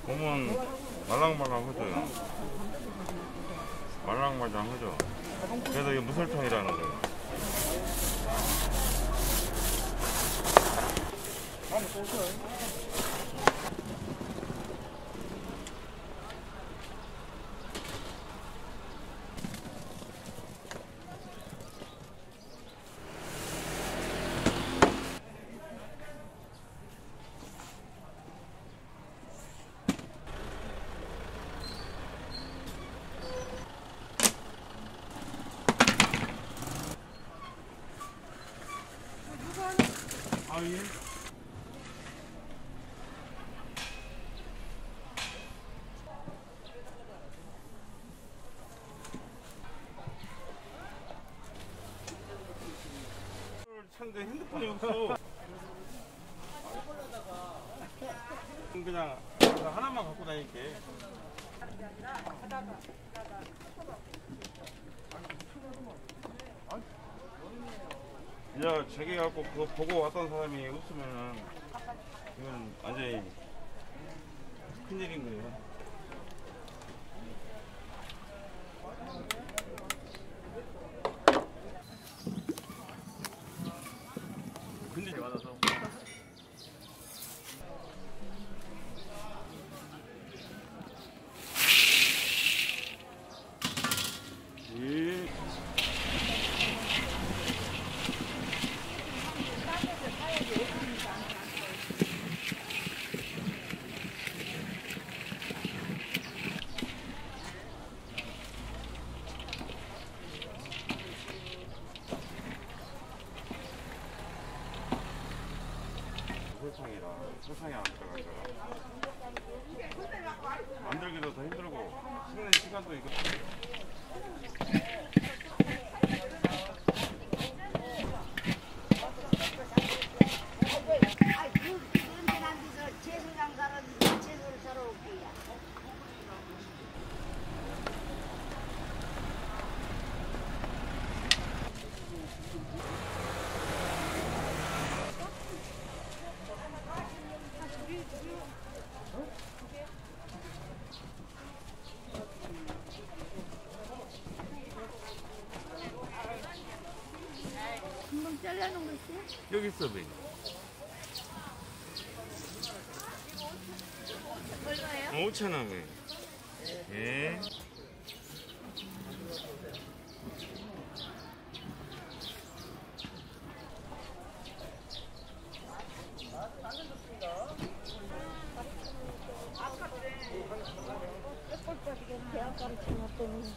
보면 말랑말랑하죠. 말랑말랑하죠. 그래서 이게 무설탕이라는 거예요. 아, 예. 찾는데 핸드폰이 없어. 그냥 하나만 갖고 다닐게. 이제 저기 갖고 그거 보고 왔던 사람이 없으면은 이건 완전히 큰일인 거예요. 근데 많아서. 예. 설탕이 안 들어가니까 만들기도 더 힘들고 씹는 시간도 이거. 잘라놓은 거 있어요? 여기 있어, 배. 얼마예요? 5,000원. 예. 대학가를 지났더니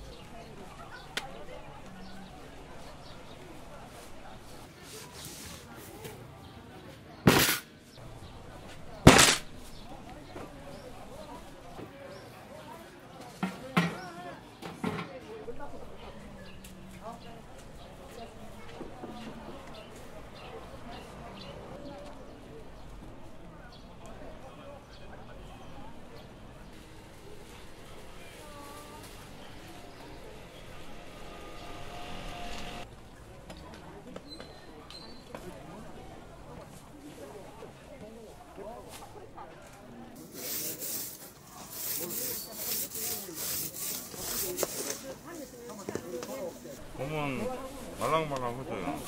보면 말랑말랑하죠.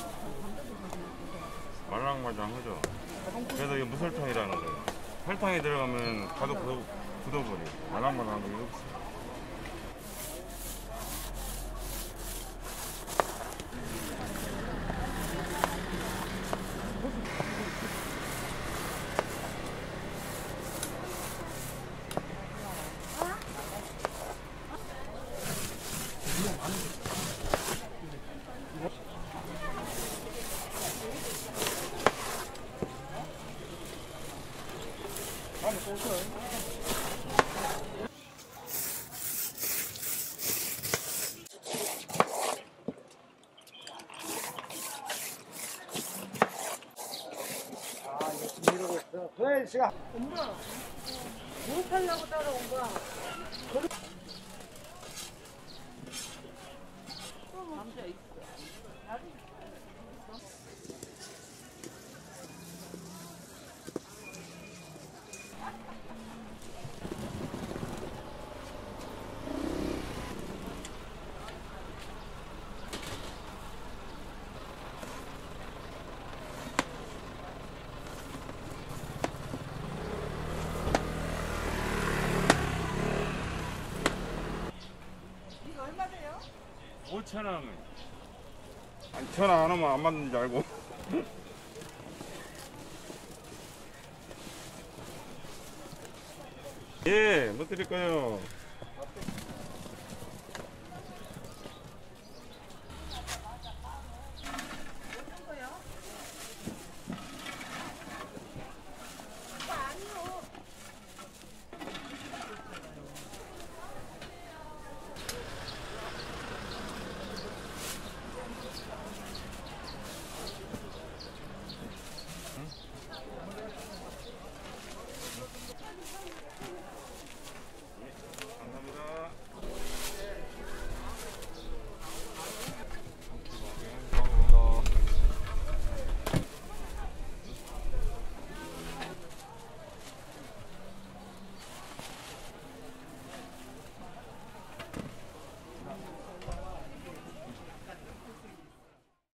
말랑말랑하죠. 그래서 이게 무설탕이라는 거예요. 설탕이 들어가면 가도 굳어버려. 말랑말랑한 게 없어. 엄마, 뭐 팔려고 따라온 거야? 남자 있어. 5,000원. 아니, 전화 안 오면 안 받는 줄 알고. 예, 뭐 드릴까요?